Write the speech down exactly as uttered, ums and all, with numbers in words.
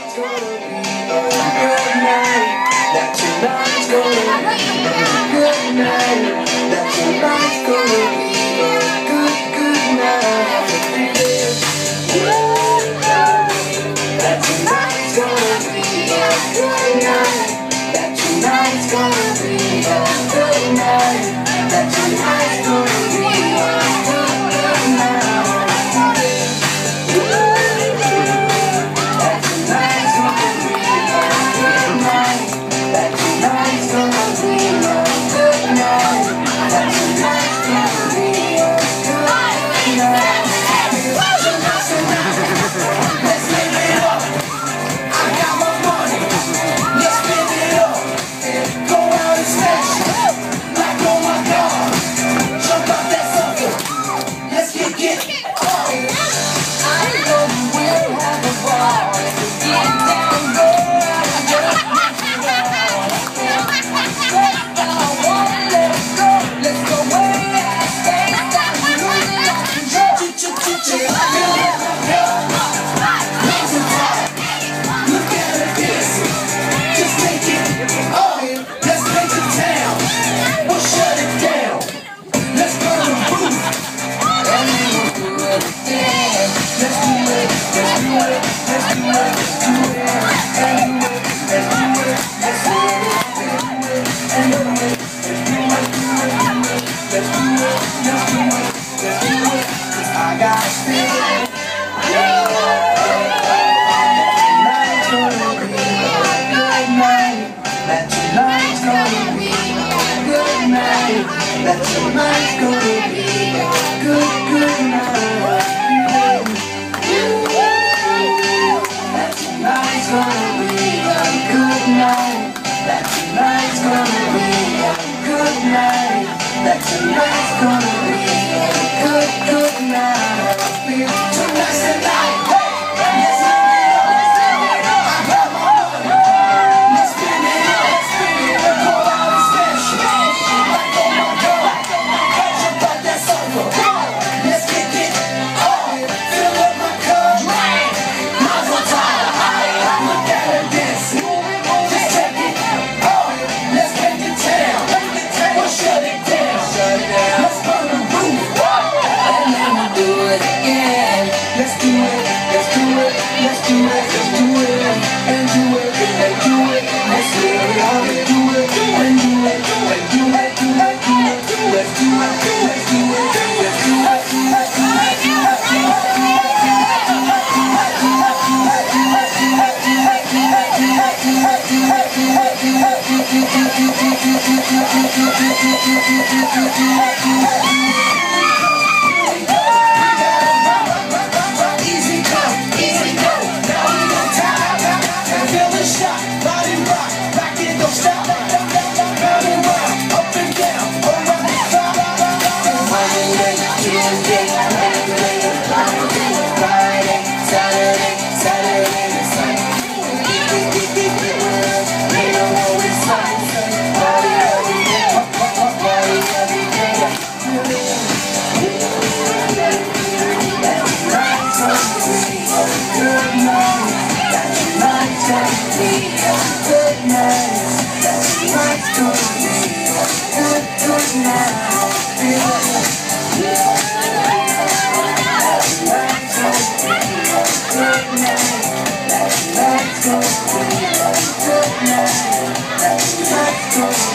tonight's gonna be a good night. That tonight's gonna be a good night. That tonight's gonna be a good, good night. That tonight's gonna be a good night. That tonight's gonna be a good night. That tonight's gonna be a good, good night. That tonight's gonna be a good night. That tonight's gonna be a good night. That tonight's gonna be a good night. Let's live it up. I got my money. Let's spend it up and go out and smash it. Like oh my God, jump out that sucker. Let's get get oh. I know you will have a ball. Get down, girl. Just get down. I wanna let it go. Let's go way out. Stay down. Losing all control. Feel it, feel it. Losing time. Look at her dancing. Just take it. Oh, let's make the town. We'll shut it down. Let's burn the roof. And we will do it again. Let's do it. Let's do it. Let's do it. Do it. And do it. Let's do it. Let's do it. And do it. Let's do it. Do it. Do it. Let's do it. Let's do it. Let's do it. 'Cause I got a feeling. That tonight's gonna be a good night. That tonight's gonna be a good, good night. That tonight's gonna be a good night. That tonight's gonna be a good night. That tonight's gonna be a good, good night. Tonight's the night. Let's live it up. Let's live it up. I got my money. Let's spin it up. Let's spin it up. Go out and smash it. Like oh my God. Jump out that sofa. Let's kick it. Oh, fill up my cup. Now's my time. Look at her dancing. Just take it. Oh, let's make the town. We'll shut it down. Let's burn the roof. And then we'll do it again. Let's do it. Let's do it. Let's do it. Let's do it. And do it. And do it. Let's do it. Let's do it. And do it. And do it. Do it. Do it. Let's do it. Let's do it. Let's do it. Let's do Easy come, easy go. Now we got time. Feel the shot, body rock, back it don't stop. Round and round, up and down, around the clock. Monday, Tuesday, Wednesday, Thursday, Friday, Saturday, Saturday, and Sunday. We don't know it's Sunday. Party every day, party every day. That tonight's gonna be a good night. That tonight's gonna be a good night. That tonight's gonna be a good, good night. Feel it. That tonight's gonna be a good night. That tonight's gonna be a good night. That tonight's gonna